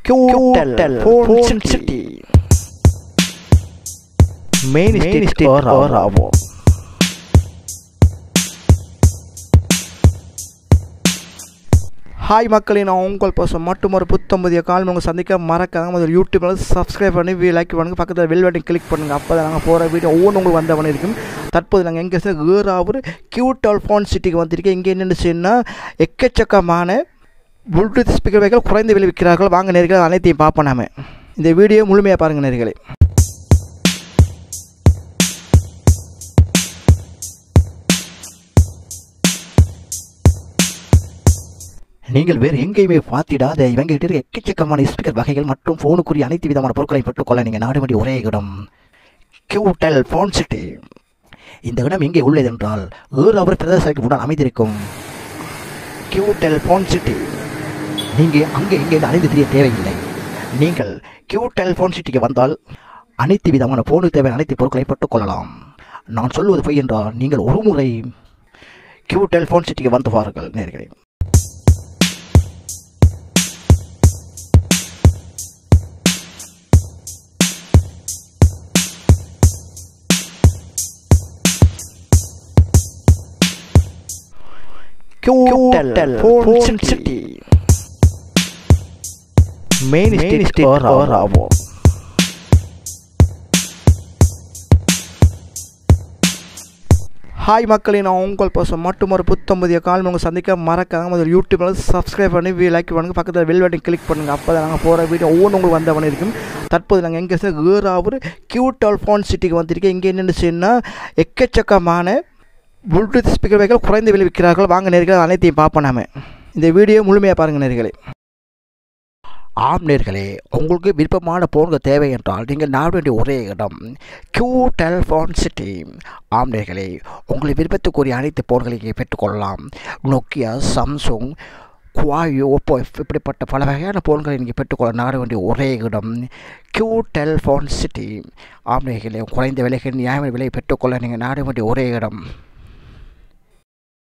QTEL Phone City Main State or Bravo. Hi மக்களே, நான் உங்கள் பர்சன் மட்டும் ஒரு புத்தம்பதிய கால் உங்கள் சந்திக்க மறக்காம ஒரு யூடியூப் சப்ஸ்கிரைப் பண்ணி லைக் பண்ணுங்கள், பக்கத்தில் பெல் பட்டன் கிளிக் பண்ணுங்கள். அப்போ தான் நாங்கள் போகிற வீடியோ ஒவ்வொன்று உங்களுக்கு வந்தவனே இருக்கும். தற்போது நாங்கள் எங்கே ஏறாவூர் QTEL Phone Cityக்கு வந்திருக்கேன். இங்கே என்னென்னு சொன்னால் எக்கச்சக்கமான ப்ளூடூத் ஸ்பீக்கர் வைக்கல் குறைந்த விலை விற்கிறார்கள். வாங்க நேர்கள் அனைத்தையும் பார்ப்போம். நாம இந்த வீடியோ முழுமையாக பாருங்கள் நேர்களே. நீங்கள் வேறு எங்கேயுமே பார்த்திடாத இவங்க கிட்ட எக்கச்சக்கமான ஸ்பீக்கர் வகைகள் மற்றும் ஃபோனுக்குரிய அனைத்து விதமான பொருட்களை பெற்றுக்கொள்ள நீங்கள் நாட வேண்டிய ஒரே இடம் QTEL Phone City. இந்த இடம் எங்கே உள்ளது என்றால் ஏறாவூர் பிரதேசத்துக்கு உடன் அமைந்திருக்கும் QTEL Phone City. நீங்கள் அங்கே இங்கே அலைந்து தெரிய தேவையில்லை. நீங்கள் QTEL Phone Cityக்கு வந்தால் அனைத்து விதமான ஃபோனுக்கு தேவையான அனைத்து பொருட்களை பெற்றுக்கொள்ளலாம். நான் சொல்வது பொய் என்றால் நீங்கள் ஒரு முறை QTEL Phone Cityக்கு வந்து பாருங்கள் நேர்களே. QTEL Phone City Main State or Bravo. Hi மக்களே, நான் உங்கள் பர்சன் மட்டும் ஒரு புத்தம்பதிய கால் உங்கள் சந்திக்க மறக்காம ஒரு யூடியூப் சப்ஸ்கிரைப் பண்ணி லைக் பண்ணுங்கள், பக்கத்தில் பெல் பட்டன் கிளிக் பண்ணுங்கள். அப்போ தான் நாங்கள் போகிற வீடியோ ஒவ்வொன்று உங்களுக்கு வந்தவனே இருக்கும். தற்போது நாங்கள் எங்கே ஏறாவூர் QTEL Phone Cityக்கு வந்திருக்கேன். இங்கே என்னென்னு சொன்னால் எக்கச்சக்கமான ப்ளூடூத் ஸ்பீக்கர் வைக்கல் குறைந்த விலை விற்கிறார்கள். வாங்க நேர்கள் அனைத்தையும் பார்ப்போம். நாம இந்த வீடியோ முழுமையாக பாருங்கள் நேர்களே. ஆம் நேர்களே, உங்களுக்கு விருப்பமான ஃபோன்கள் தேவை என்றால் நீங்கள் நாட வேண்டிய ஒரே இடம் QTEL Phone City. ஆம் நேர்களே, உங்களை விருப்பத்துக்குரிய அனைத்து ஃபோன்களையும் பெற்றுக்கொள்ளலாம். நோக்கியா, சாம்சங், Huawei, Oppo இப்படிப்பட்ட பல வகையான ஃபோன்களை நீங்கள் பெற்றுக்கொள்ள நாட வேண்டிய ஒரே இடம் QTEL Phone City. ஆம் நேர்களே, குறைந்த விலைகள் நியாயமான விலையை பெற்றுக்கொள்ள நீங்கள் நாட வேண்டிய ஒரே இடம்